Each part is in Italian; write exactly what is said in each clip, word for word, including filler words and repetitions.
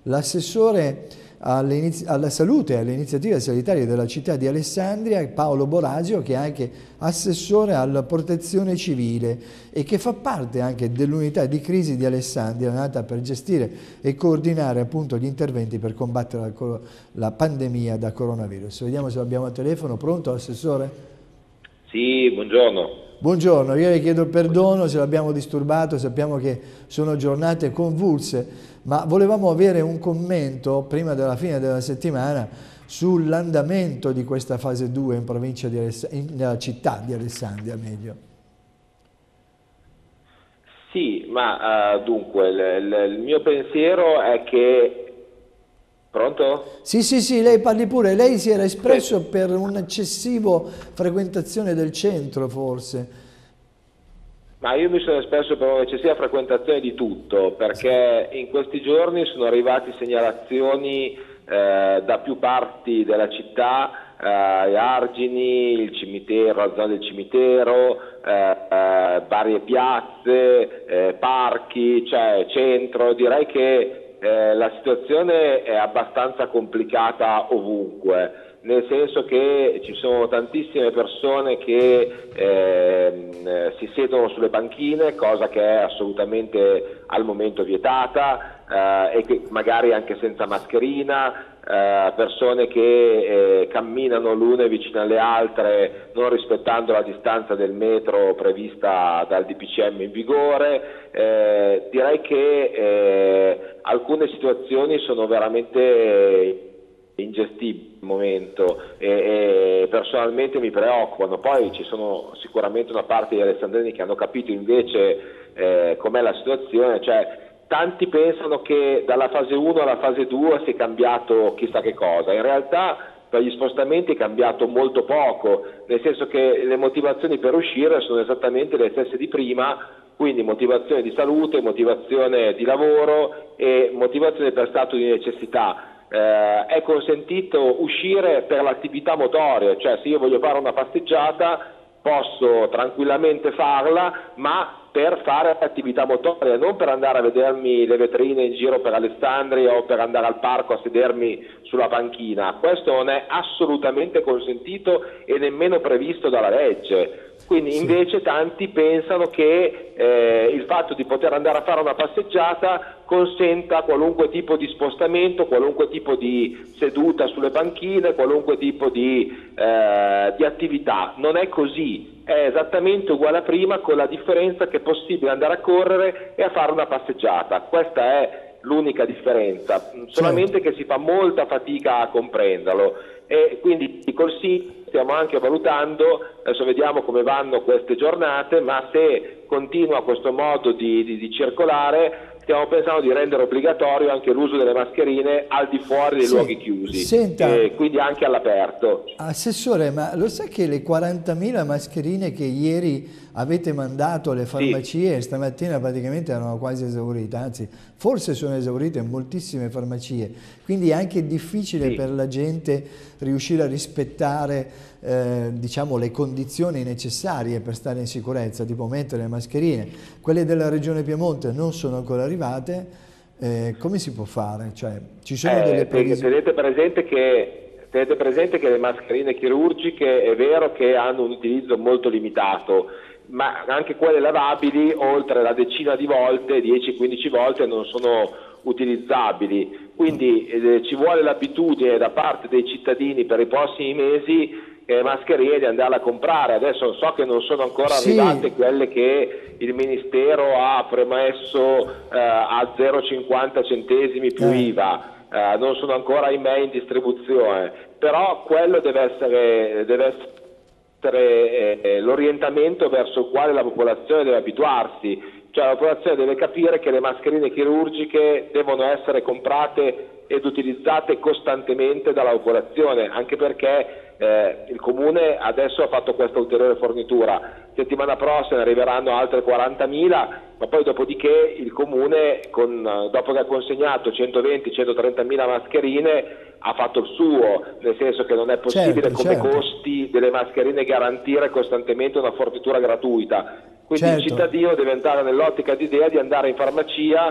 l'assessore alla salute e alle iniziative sanitarie della città di Alessandria, Paolo Borasio, che è anche assessore alla protezione civile e che fa parte anche dell'unità di crisi di Alessandria, nata per gestire e coordinare appunto gli interventi per combattere la, la pandemia da coronavirus. Vediamo se l'abbiamo al telefono. Pronto, assessore? Sì, buongiorno. Buongiorno, io le chiedo perdono se l'abbiamo disturbato, sappiamo che sono giornate convulse, ma volevamo avere un commento prima della fine della settimana sull'andamento di questa fase due in provincia di Alessandria, nella città di Alessandria meglio. Sì, ma uh, dunque il, il mio pensiero è che... Pronto? Sì, sì, sì, lei parli pure. Lei si era espresso sì. per un'eccessiva frequentazione del centro, forse. Ma io mi sono espresso per un'eccessiva frequentazione di tutto, perché in questi giorni sono arrivate segnalazioni eh, da più parti della città, eh, Argini, il cimitero, la zona del cimitero, eh, eh, varie piazze, eh, parchi, cioè centro. Direi che Eh, la situazione è abbastanza complicata ovunque, nel senso che ci sono tantissime persone che eh, si siedono sulle panchine, cosa che è assolutamente al momento vietata, eh, e che magari anche senza mascherina, eh, persone che eh, camminano l'une vicino alle altre non rispettando la distanza del metro prevista dal D P C M in vigore. Eh, direi che eh, alcune situazioni sono veramente ingestibili al momento e, e personalmente mi preoccupano. Poi ci sono sicuramente una parte degli alessandrini che hanno capito invece eh, com'è la situazione, cioè tanti pensano che dalla fase uno alla fase due si è cambiato chissà che cosa, in realtà per gli spostamenti è cambiato molto poco, nel senso che le motivazioni per uscire sono esattamente le stesse di prima, quindi motivazione di salute, motivazione di lavoro e motivazione per stato di necessità. Eh, è consentito uscire per l'attività motoria, cioè se io voglio fare una passeggiata posso tranquillamente farla, ma per fare attività motoria, non per andare a vedermi le vetrine in giro per Alessandria o per andare al parco a sedermi sulla panchina. Questo non è assolutamente consentito e nemmeno previsto dalla legge. Quindi sì. Invece tanti pensano che eh, il fatto di poter andare a fare una passeggiata consenta qualunque tipo di spostamento, qualunque tipo di seduta sulle panchine, qualunque tipo di, eh, di attività. Non è così, è esattamente uguale a prima, con la differenza che è possibile andare a correre e a fare una passeggiata. Questa è l'unica differenza, solamente che si fa molta fatica a comprenderlo. E quindi col sì stiamo anche valutando, adesso vediamo come vanno queste giornate, ma se continua questo modo di, di, di circolare stiamo pensando di rendere obbligatorio anche l'uso delle mascherine al di fuori dei sì. luoghi chiusi, Senta, e quindi anche all'aperto. Assessore, ma lo sa che le quarantamila mascherine che ieri avete mandato alle farmacie sì. stamattina praticamente erano quasi esaurite, anzi forse sono esaurite in moltissime farmacie, quindi è anche difficile sì. per la gente riuscire a rispettare eh, diciamo, le condizioni necessarie per stare in sicurezza, tipo mettere le mascherine. Quelle della Regione Piemonte non sono ancora arrivate, eh, come si può fare? Cioè, ci sono eh, delle previsioni? Tenete presente che Tenete presente che le mascherine chirurgiche è vero che hanno un utilizzo molto limitato, ma anche quelle lavabili oltre la decina di volte, dieci quindici volte, non sono utilizzabili. Quindi eh, ci vuole l'abitudine da parte dei cittadini per i prossimi mesi eh, mascherine di andarle a comprare. Adesso so che non sono ancora sì. arrivate quelle che il Ministero ha premesso eh, a zero virgola cinquanta centesimi più eh. I V A. Uh, non sono ancora ahimè in distribuzione, però quello deve essere, deve essere eh, l'orientamento verso il quale la popolazione deve abituarsi, cioè la popolazione deve capire che le mascherine chirurgiche devono essere comprate ed utilizzate costantemente dalla popolazione, anche perché eh, il Comune adesso ha fatto questa ulteriore fornitura. Settimana prossima arriveranno altre quarantamila, ma poi dopodiché il Comune, con, dopo che ha consegnato centoventi centotrentamila mascherine, ha fatto il suo, nel senso che non è possibile certo, come certo. costi delle mascherine garantire costantemente una fornitura gratuita. Quindi certo. il cittadino deve entrare nell'ottica d'idea di andare in farmacia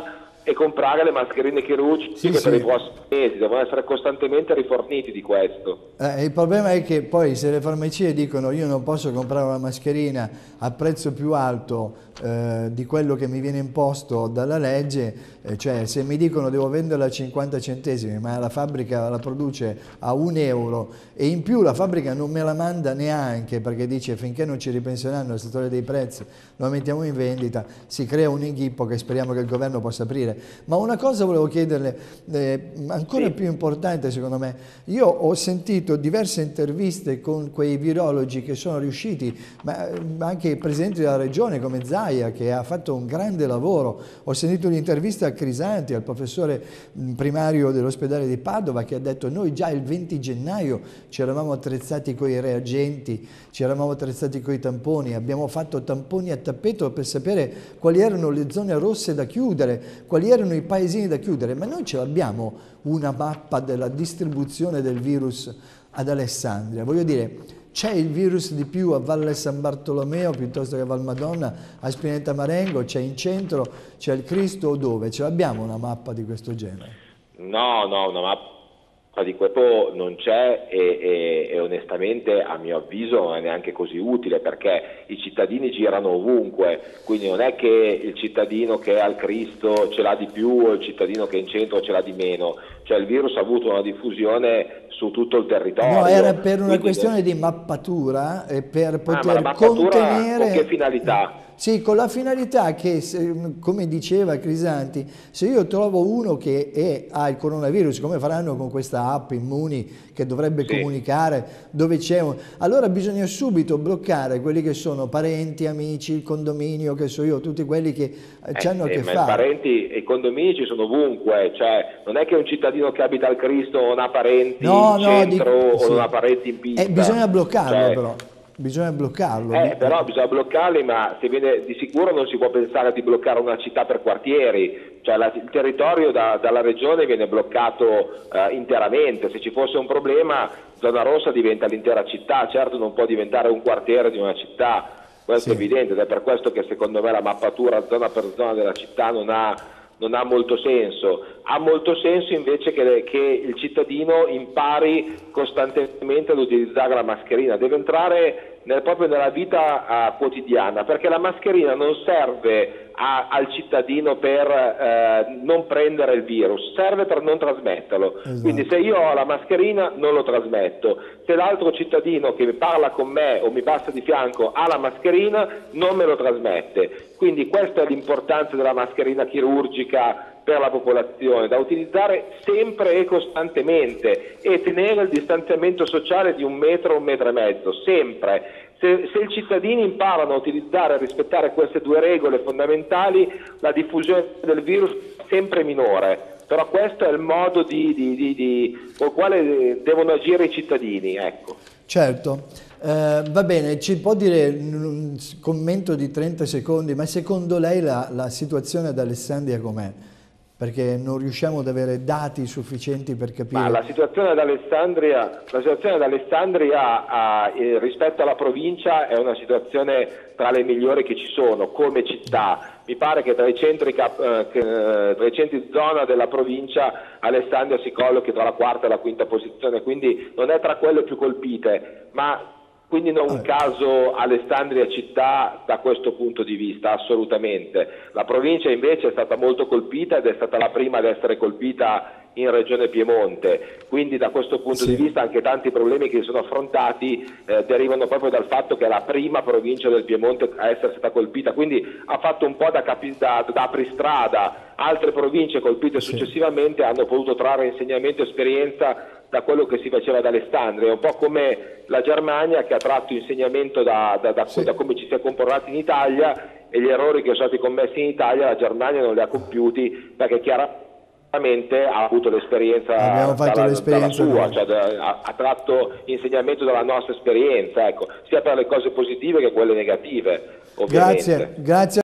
e comprare le mascherine chirurgiche sì, che sì. per i prossimi mesi devono essere costantemente riforniti di questo. Eh, il problema è che poi se le farmacie dicono io non posso comprare una mascherina a prezzo più alto eh, di quello che mi viene imposto dalla legge, eh, cioè se mi dicono devo venderla a cinquanta centesimi ma la fabbrica la produce a un euro e in più la fabbrica non me la manda neanche perché dice finché non ci ripenseranno al settore dei prezzi lo mettiamo in vendita, si crea un inghippo che speriamo che il governo possa aprire. Ma una cosa volevo chiederle, eh, ancora sì. più importante secondo me, io ho sentito diverse interviste con quei virologi che sono riusciti, ma anche i presidenti della regione come Zaia che ha fatto un grande lavoro, ho sentito un'intervista a Crisanti, al professore primario dell'ospedale di Padova che ha detto noi già il venti gennaio ci eravamo attrezzati con i reagenti, ci eravamo attrezzati con i tamponi, abbiamo fatto tamponi a tappeto per sapere quali erano le zone rosse da chiudere, quali erano i paesini da chiudere, ma noi ce l'abbiamo una mappa della distribuzione del virus ad Alessandria, voglio dire, c'è il virus di più a Valle San Bartolomeo piuttosto che a Val Madonna, a Spinetta Marengo, c'è in centro, c'è il Cristo o dove? Ce l'abbiamo una mappa di questo genere? No, no, una mappa di questo non c'è e, e, e onestamente a mio avviso non è neanche così utile perché i cittadini girano ovunque, quindi non è che il cittadino che è al Cristo ce l'ha di più o il cittadino che è in centro ce l'ha di meno, cioè il virus ha avuto una diffusione su tutto il territorio. No, era per una questione di mappatura e per poter ah, ma la mappatura contenere... con che finalità? Sì, con la finalità che, come diceva Crisanti, se io trovo uno che è, ha il coronavirus, come faranno con questa app Immuni che dovrebbe sì. comunicare dove c'è un... Allora bisogna subito bloccare quelli che sono parenti, amici, il condominio, che so io, tutti quelli che eh, hanno a che eh, fare. Ma i parenti e i condomini ci sono ovunque, cioè non è che un cittadino che abita al Cristo non ha parenti no, in no, centro di... o sì. non ha parenti in pista. Eh, bisogna bloccarlo cioè... però. Bisogna bloccarlo. Eh, però bisogna bloccarli, ma se viene, di sicuro non si può pensare di bloccare una città per quartieri, cioè la, il territorio da, dalla regione viene bloccato eh, interamente, se ci fosse un problema zona rossa diventa l'intera città, certo non può diventare un quartiere di una città, questo sì. è evidente ed è per questo che secondo me la mappatura zona per zona della città non ha, non ha molto senso. Ha molto senso invece che, che il cittadino impari costantemente ad utilizzare la mascherina, deve entrare nel, proprio nella vita uh, quotidiana, perché la mascherina non serve a, al cittadino per uh, non prendere il virus, serve per non trasmetterlo. Esatto. Quindi se io ho la mascherina non lo trasmetto, se l'altro cittadino che parla con me o mi passa di fianco ha la mascherina non me lo trasmette. Quindi questa è l'importanza della mascherina chirurgica per la popolazione, da utilizzare sempre e costantemente e tenere il distanziamento sociale di un metro, un metro e mezzo, sempre. Se, se i cittadini imparano a utilizzare e rispettare queste due regole fondamentali, la diffusione del virus è sempre minore, però questo è il modo di, di, di, di, col quale devono agire i cittadini. Ecco. Certo. Eh, va bene, ci può dire un commento di trenta secondi, ma secondo lei la, la situazione ad Alessandria com'è? Perché non riusciamo ad avere dati sufficienti per capire. Ma la situazione ad Alessandria, la situazione ad Alessandria a, eh, rispetto alla provincia è una situazione tra le migliori che ci sono come città. Mi pare che tra i centri, eh, tra i centri zona della provincia Alessandria si collochi tra la quarta e la quinta posizione, quindi non è tra quelle più colpite, ma quindi non un caso Alessandria città da questo punto di vista, assolutamente. La provincia invece è stata molto colpita ed è stata la prima ad essere colpita in Regione Piemonte, quindi da questo punto sì. di vista anche tanti problemi che sono affrontati eh, derivano proprio dal fatto che è la prima provincia del Piemonte a essere stata colpita, quindi ha fatto un po' da, capi, da, da apristrada. Altre province colpite sì. successivamente hanno potuto trarre insegnamento e esperienza da quello che si faceva ad Alessandria, è un po' come la Germania che ha tratto insegnamento da, da, da, sì. da come ci si è comportati in Italia, e gli errori che sono stati commessi in Italia la Germania non li ha compiuti perché chiaramente ha avuto l'esperienza dalla, dalla sua, cioè ha, ha tratto insegnamento dalla nostra esperienza, ecco, sia per le cose positive che quelle negative, ovviamente. Grazie, grazie.